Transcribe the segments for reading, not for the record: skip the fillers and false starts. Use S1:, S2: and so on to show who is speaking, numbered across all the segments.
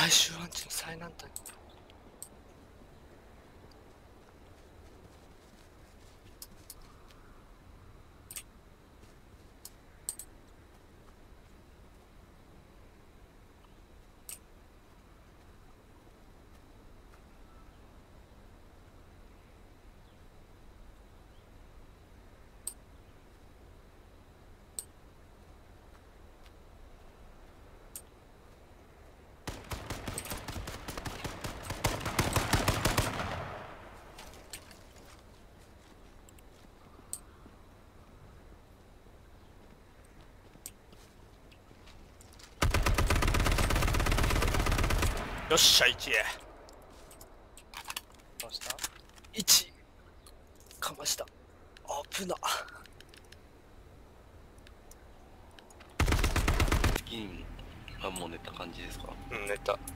S1: 最終アンチの最南端に。よっしゃ、1へ。
S2: どうした？
S1: 1。かました。危な。
S3: 銀はもう寝た感じですか？
S1: うん、寝た。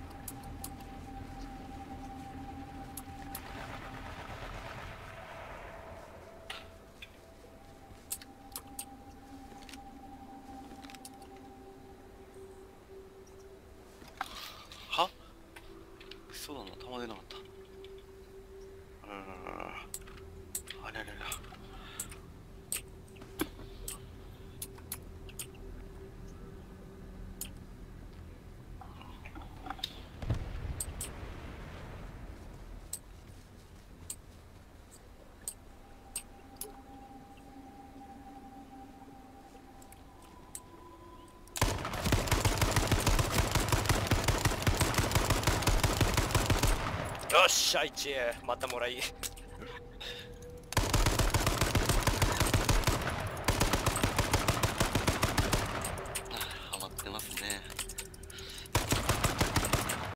S3: は？そうだな、弾出なかった。あれあれあれ。
S1: よっしゃ、1へ。またもらい。